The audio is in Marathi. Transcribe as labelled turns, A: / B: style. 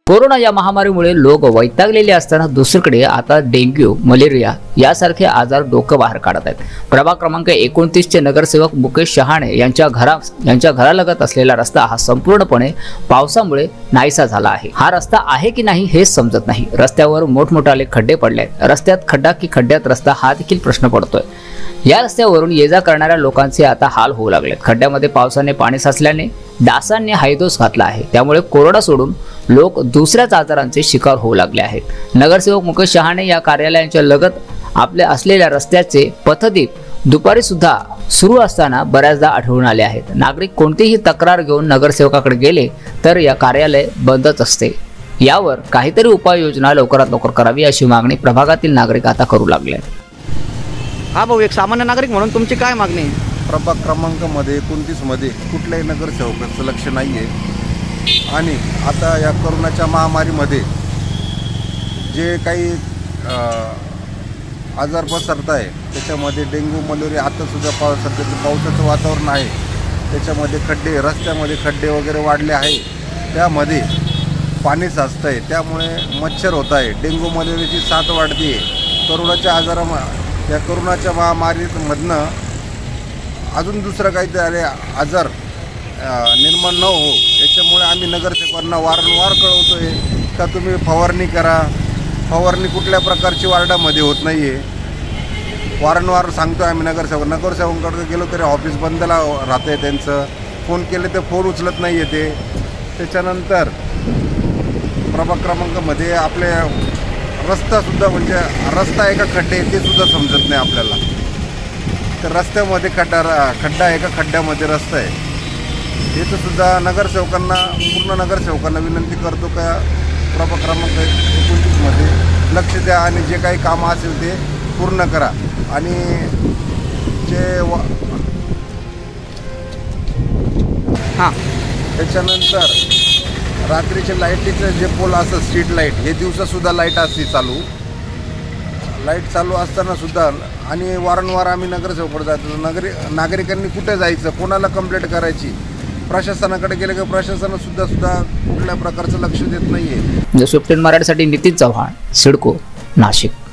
A: कोरोना या महामारीमुळे लोक वैतागलेले असताना दुसरीकडे आता डेंग्यू, मलेरिया यासारखे आजार डोकं बाहेर काढत आहेत। प्रभाग क्रमांक 29 चे नगरसेवक मुकेश शहाणे यांच्या घरालगत असलेला रस्ता हा संपूर्णपणे पावसामुळे नाहीसा झाला आहे। हा रस्ता आहे की नाही हेच समजत नाही। रस्त्यावर मोठमोठाले खड्डे पडले आहेत। रस्त्यात खड्डा की खड्ड्यात रस्ता हा देखील प्रश्न पडतोय। या रस्त्यावरून ये-जा करणाऱ्या लोकांचे आता हाल होऊ लागलेत। खड्ड्यामध्ये पावसाने पाणी साचल्याने डासांनी हायदोस घातला आहे। त्यामुळे कोरोना सोडून लोक दुसऱ्याच आजारांचे शिकार होऊ लागले आहेत। नगरसेवक मुकेश शहाणे या कार्यालयाच्या लगत आपल्या असलेल्या रस्त्याचे पथदीप दुपारी सुद्धा सुरू असताना बऱ्याचदा आढळून आले आहेत। नागरिक कोणतीही तक्रार घेऊन नगरसेवकाकडे गेले तर या कार्यालय बंदच असते। यावर काहीतरी उपाययोजना लवकरात लवकर करावी अशी मागणी प्रभागातील नागरिक आता करू लागले आहेत।
B: हा भाऊ, एक सामान्य नागरिक म्हणून तुमची काय मागणी आहे?
C: प्रभाग क्रमांकामध्ये 29 मध्ये कुठल्याही नगरसेवकाचं लक्ष नाही आहे आणि आता या कोरोनाच्या महामारीमध्ये जे काही आजार पसरत आहे त्याच्यामध्ये डेंग्यू, मलेरिया, आतासुद्धा पावसाचं वातावरण आहे, त्याच्यामध्ये खड्डे, रस्त्यामध्ये खड्डे वगैरे वाढले आहे, त्यामध्ये पाणी साचतं आहे, त्यामुळे मच्छर होत आहे, डेंग्यू मलेरियाची साथ वाढते आहे। या कोरोनाच्या महामारीमधनं अजून दुसरं काहीतरी आजार निर्माण न हो याच्यामुळे आम्ही नगरसेवकांना वारंवार कळवतोय का तुम्ही फवारणी करा। फवारणी कुठल्या प्रकारची वार्डामध्ये होत नाही आहे, वारंवार सांगतोय आम्ही नगरसेवकांकडे गेलो तरी ऑफिस बंदला राहतं आहे त्यांचं, फोन केले तर फोन उचलत नाही आहे ते। त्याच्यानंतर प्रभाग क्रमांकामध्ये आपले रस्तासुद्धा म्हणजे रस्ता आहे का खड्डे ते सुद्धा समजत नाही आपल्याला। तर रस्त्यामध्ये खड्डा आहे का खड्ड्यामध्ये रस्ता आहे याचं सुद्धा पूर्ण नगरसेवकांना विनंती करतो का प्रभाग क्रमांक 29 मध्ये लक्ष द्या आणि जे काही कामं असेल ते पूर्ण करा। आणि त्याच्यानंतर रात्रीचे लाईटीचे जे पोल असतात, स्ट्रीट लाईट, हे दिवसासुद्धा लाईट असते लाईट चालू असताना सुद्धा आणि वारंवार आम्ही नगरसेवकाकडे जातो। नागरिकांनी कुठे जायचं, कोणाला कंप्लेंट करायची, प्रशासनाकडे गेले की प्रशासनासुद्धा कुठल्या प्रकारचं लक्ष देत नाही आहे।
A: News15 मराठीसाठी नितीन चव्हाण, सिडको, नाशिक।